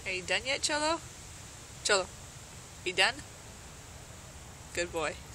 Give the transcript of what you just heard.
Are you done yet, Cholo? Cholo, you done? Good boy.